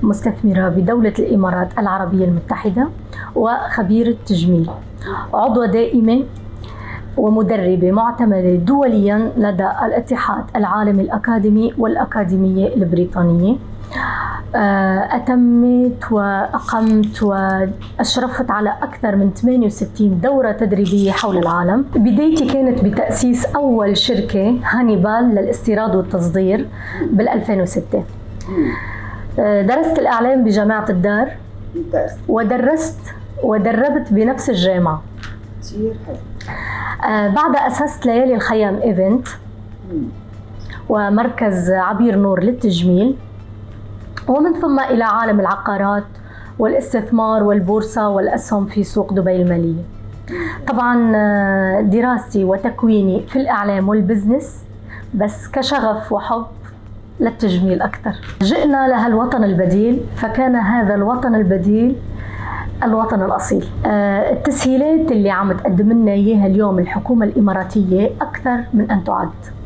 مستثمرة بدولة الإمارات العربية المتحدة وخبيرة تجميل، عضوة دائمة ومدربة معتمدة دوليا لدى الاتحاد العالمي الأكاديمي والأكاديمية البريطانية. أتمت وأقمت وأشرفت على أكثر من 68 دورة تدريبية حول العالم. بدايتي كانت بتأسيس أول شركة هانيبال للاستيراد والتصدير بال2006. درست الإعلام بجامعة الدار ودربت بنفس الجامعة. كثير حلو. بعدها أسست ليالي الخيام إيفنت ومركز عبير نور للتجميل، ومن ثم إلى عالم العقارات والاستثمار والبورصة والأسهم في سوق دبي المالية. طبعا دراستي وتكويني في الإعلام والبزنس، بس كشغف وحب للتجميل أكثر. جئنا لها الوطن البديل، فكان هذا الوطن البديل الوطن الأصيل. التسهيلات اللي عم تقدم لنا إياها اليوم الحكومة الإماراتية أكثر من أن تعد،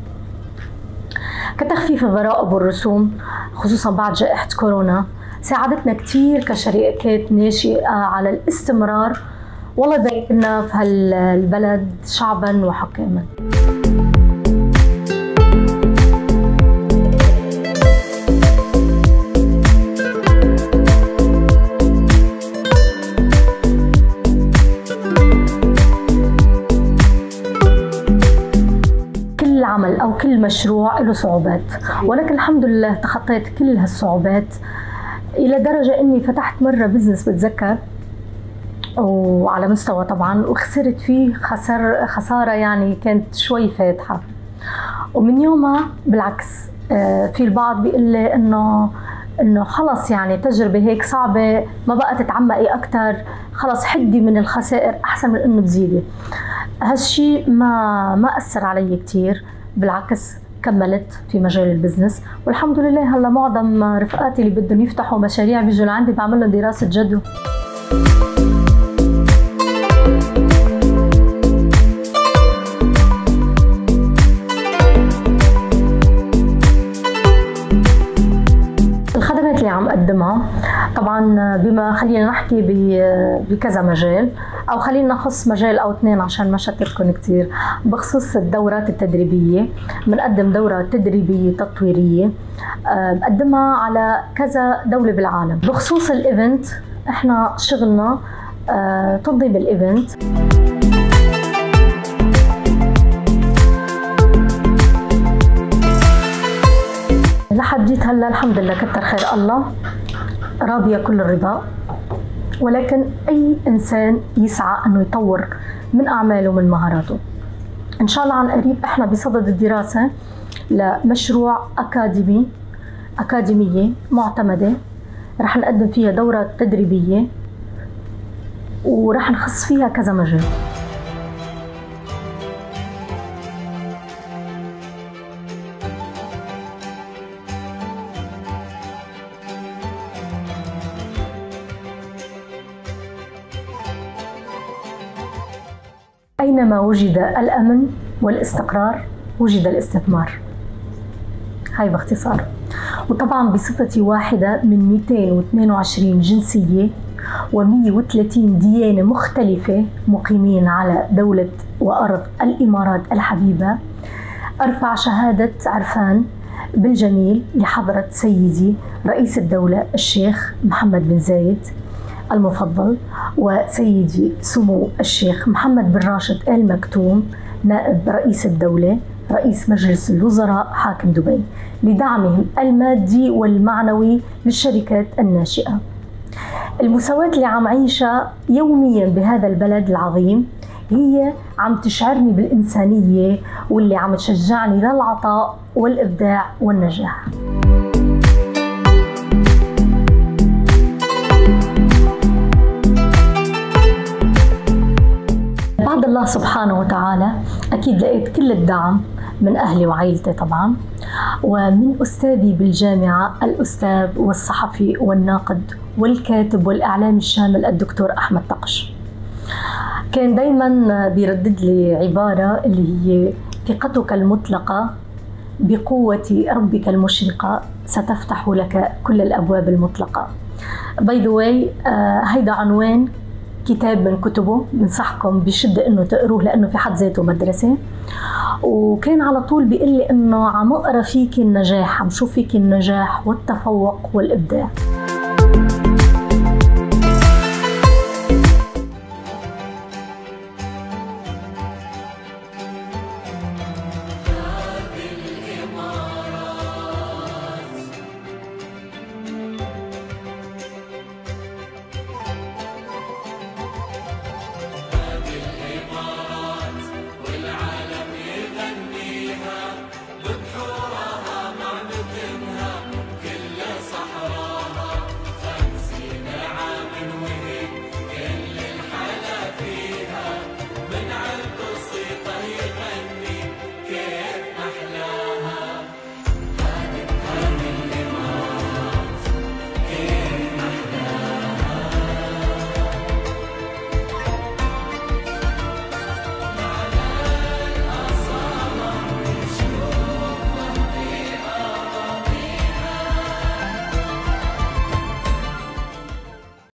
كتخفيف الضرائب والرسوم خصوصا بعد جائحة كورونا، ساعدتنا كثير كشركات ناشئة على الاستمرار. والله يبارك لنا في هالبلد شعبا وحكاما. كل عمل أو كل مشروع له صعوبات، ولكن الحمد لله تخطيت كل هالصعوبات إلى درجة إني فتحت مرة بزنس بتذكر، وعلى مستوى طبعا، وخسرت فيه خسارة يعني كانت شوي فاتحة. ومن يومها بالعكس في البعض بيقول لي إنه خلص يعني تجربة هيك صعبة ما بقى تتعمقي أكتر، خلص حدي من الخسائر أحسن من إنه تزيدي. هالشي ما أثر علي كتير، بالعكس كملت في مجال البزنس، والحمد لله هلا معظم رفقاتي اللي بدهم يفتحوا مشاريع بيجوا لعندي بعمل لهم دراسة جدوى. الخدمات اللي عم قدمها طبعا بما خلينا نحكي بكذا مجال، او خلينا نخص مجال او اثنين عشان ما شتتكم كثير. بخصوص الدورات التدريبيه، بنقدم دورات تدريبيه تطويريه بقدمها على كذا دوله بالعالم. بخصوص الايفنت، احنا شغلنا تنظيم الايفنت. لحد جيت هلا الحمد لله كتر خير الله، راضيه كل الرضا. ولكن أي إنسان يسعى أنه يطور من أعماله ومن مهاراته. إن شاء الله عن قريب إحنا بصدد الدراسة لمشروع أكاديمية معتمدة، رح نقدم فيها دورة تدريبية ورح نخص فيها كذا مجال. أينما وجد الأمن والاستقرار وجد الاستثمار. هاي باختصار. وطبعا بصفتي واحدة من 222 جنسية و130 ديانة مختلفة مقيمين على دولة وأرض الإمارات الحبيبة، أرفع شهادة عرفان بالجميل لحضرة سيدي رئيس الدولة الشيخ محمد بن زايد المفضل، وسيدي سمو الشيخ محمد بن راشد آل مكتوم نائب رئيس الدولة رئيس مجلس الوزراء حاكم دبي، لدعمهم المادي والمعنوي للشركات الناشئة. المساواة اللي عم عيشها يوميا بهذا البلد العظيم هي عم تشعرني بالإنسانية، واللي عم تشجعني للعطاء والإبداع والنجاح. بعد الله سبحانه وتعالى أكيد لقيت كل الدعم من أهلي وعائلتي طبعا، ومن أستاذي بالجامعة الأستاذ والصحفي والناقد والكاتب والإعلامي الشامل الدكتور أحمد طقش. كان دايما بيردد لي عبارة اللي هي ثقتك المطلقة بقوة ربك المشرقة ستفتح لك كل الأبواب المطلقة. باي ذا واي، هيدا عنوان كتاب من كتبه، بنصحكم بشدة إنه تقروه لأنه في حد ذاته مدرسة. وكان على طول بيقول لي إنه عم أقرأ فيك النجاح، عم شوف فيك النجاح والتفوق والإبداع.